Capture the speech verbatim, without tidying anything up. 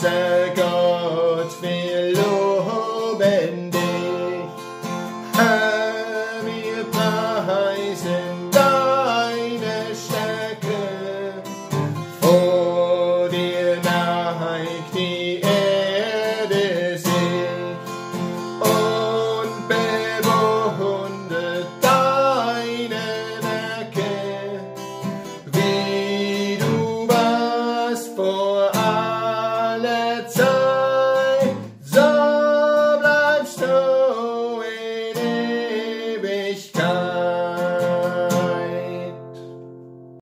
Großer Gott, wir loben dich. Herr, wir preisen deine Stärke. Vor dir neigt die Erde sich und bewundert deine Werke, wie du warst vor